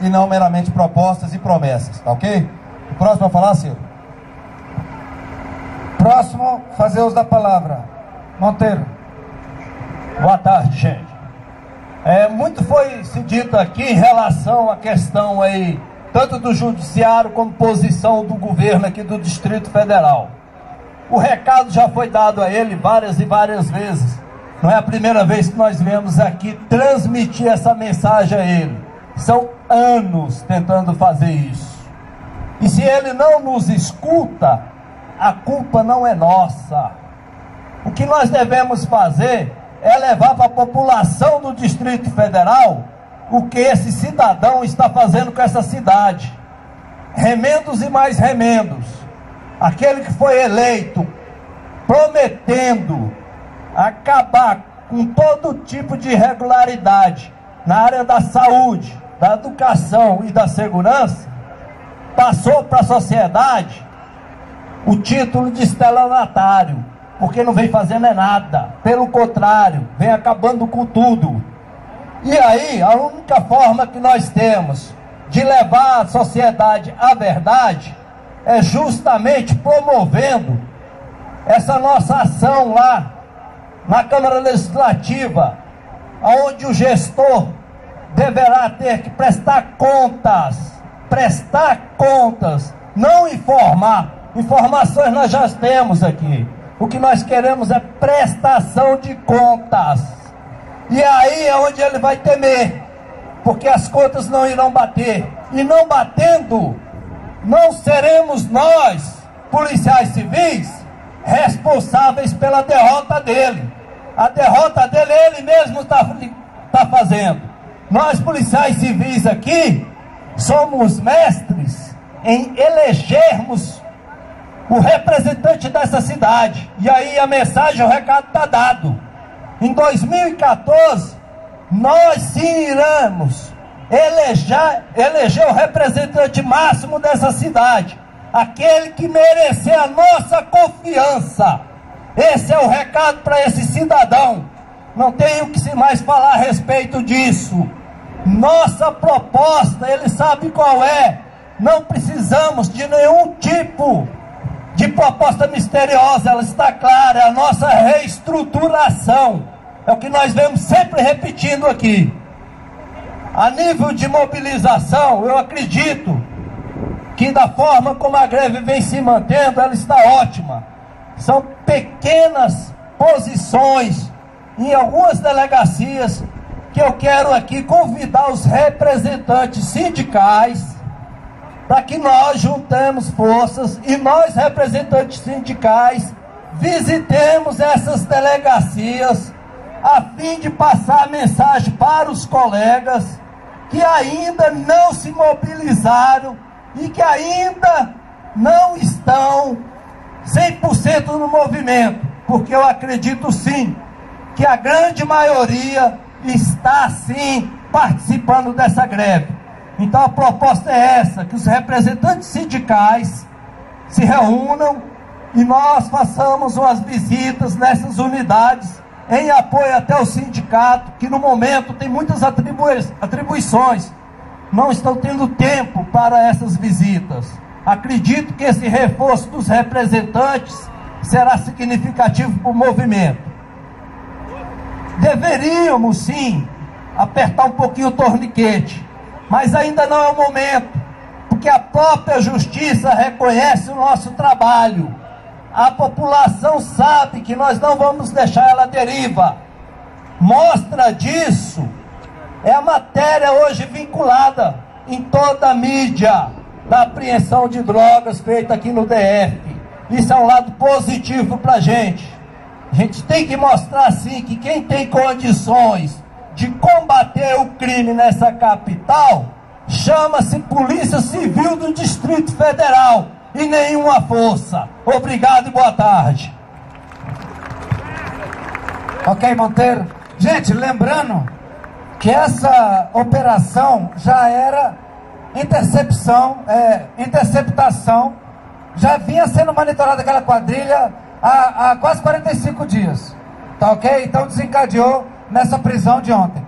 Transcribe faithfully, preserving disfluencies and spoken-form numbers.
e não meramente propostas e promessas, tá ok? O próximo a falar, Ciro. Próximo, fazer uso da palavra. Monteiro. Boa tarde, gente. É, muito foi se dito aqui em relação à questão aí, tanto do judiciário como posição do governo aqui do Distrito Federal. O recado já foi dado a ele várias e várias vezes. Não é a primeira vez que nós viemos aqui transmitir essa mensagem a ele. São anos tentando fazer isso. E se ele não nos escuta, a culpa não é nossa. O que nós devemos fazer é levar para a população do Distrito Federal o que esse cidadão está fazendo com essa cidade. Remendos e mais remendos. Aquele que foi eleito prometendo acabar com todo tipo de irregularidade na área da saúde, da educação e da segurança, passou para a sociedade o título de estelionatário, porque não vem fazendo é nada, pelo contrário, vem acabando com tudo. E aí, a única forma que nós temos de levar a sociedade à verdade é justamente promovendo essa nossa ação lá na Câmara Legislativa, onde o gestor deverá ter que prestar contas, prestar contas, não informar. Informações nós já temos aqui. O que nós queremos é prestação de contas. E aí é onde ele vai temer, porque as contas não irão bater. E não batendo, não seremos nós, policiais civis, responsáveis pela derrota dele. A derrota dele ele mesmo está tá fazendo. Nós, policiais civis aqui, somos mestres em elegermos o representante dessa cidade. E aí a mensagem, o recado está dado. Em dois mil e quatorze, nós sim iremos eleger, eleger o representante máximo dessa cidade. Aquele que merecer a nossa confiança. Esse é o recado para esse cidadão. Não tenho o que se mais falar a respeito disso. Nossa proposta, ele sabe qual é. Não precisamos de nenhum tipo de proposta misteriosa, ela está clara, é a nossa reestruturação. É o que nós vemos sempre repetindo aqui. A nível de mobilização, eu acredito que da forma como a greve vem se mantendo, ela está ótima. São pequenas posições em algumas delegacias que eu quero aqui convidar os representantes sindicais para que nós juntemos forças e nós, representantes sindicais, visitemos essas delegacias a fim de passar a mensagem para os colegas que ainda não se mobilizaram e que ainda não estão cem por cento no movimento, porque eu acredito sim que a grande maioria está sim participando dessa greve. Então a proposta é essa, que os representantes sindicais se reúnam e nós façamos umas visitas nessas unidades em apoio até ao sindicato, que no momento tem muitas atribui atribuições, não estão tendo tempo para essas visitas. Acredito que esse reforço dos representantes será significativo para o movimento. Deveríamos sim apertar um pouquinho o torniquete, mas ainda não é o momento, porque a própria justiça reconhece o nosso trabalho. A população sabe que nós não vamos deixar ela à deriva. Mostra disso é a matéria hoje vinculada em toda a mídia da apreensão de drogas feita aqui no D F. Isso é um lado positivo para a gente. A gente tem que mostrar sim que quem tem condições de combater o crime nessa capital chama-se Polícia Civil do Distrito Federal e nenhuma força. Obrigado e boa tarde. Ok, Monteiro. Gente, lembrando que essa operação já era intercepção, é, interceptação, já vinha sendo monitorada aquela quadrilha há, há quase quarenta e cinco dias. Tá ok? Então desencadeou nessa prisão de ontem.